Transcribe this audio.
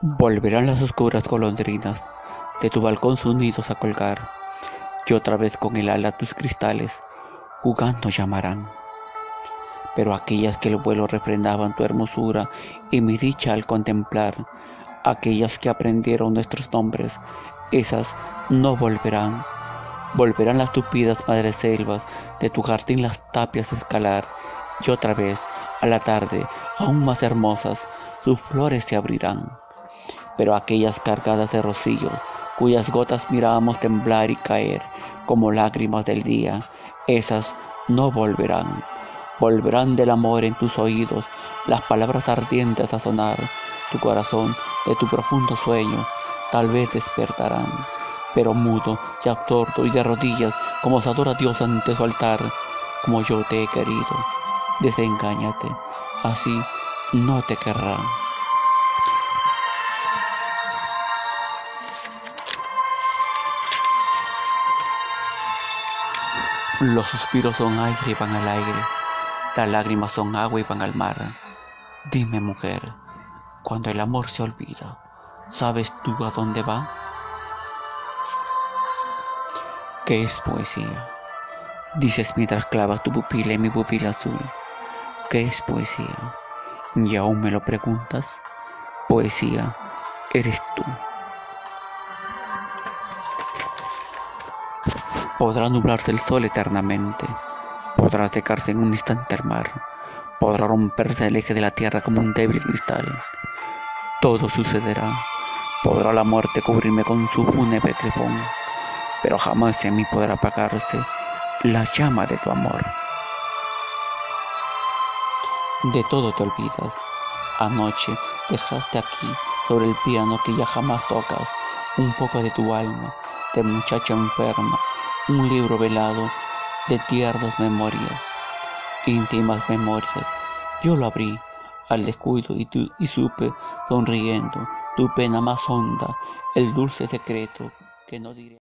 Volverán las oscuras golondrinas de tu balcón sus nidos a colgar, y otra vez con el ala tus cristales jugando llamarán. Pero aquellas que el vuelo refrendaban tu hermosura y mi dicha al contemplar, aquellas que aprendieron nuestros nombres, esas no volverán. Volverán las tupidas madreselvas de tu jardín las tapias escalar, y otra vez, a la tarde, aún más hermosas, sus flores se abrirán. Pero aquellas cargadas de rocío, cuyas gotas mirábamos temblar y caer como lágrimas del día, esas no volverán. Volverán del amor en tus oídos, las palabras ardientes a sonar, tu corazón de tu profundo sueño, tal vez despertarán. Pero mudo y absorto y de rodillas, como se adora a Dios ante su altar, como yo te he querido, desengáñate, así no te querrán. Los suspiros son aire y van al aire, las lágrimas son agua y van al mar. Dime, mujer, cuando el amor se olvida, ¿sabes tú a dónde va? ¿Qué es poesía? Dices mientras clavas tu pupila en mi pupila azul. ¿Qué es poesía? ¿Y aún me lo preguntas? Poesía eres tú. Podrá nublarse el sol eternamente, podrá secarse en un instante el mar, podrá romperse el eje de la tierra como un débil cristal. Todo sucederá, podrá la muerte cubrirme con su fúnebre crepón, pero jamás en mí podrá apagarse la llama de tu amor. De todo te olvidas. Anoche dejaste aquí, sobre el piano que ya jamás tocas, un poco de tu alma, de muchacha enferma, un libro velado de tiernas memorias, íntimas memorias. Yo lo abrí al descuido y supe, sonriendo, tu pena más honda, el dulce secreto que no diré.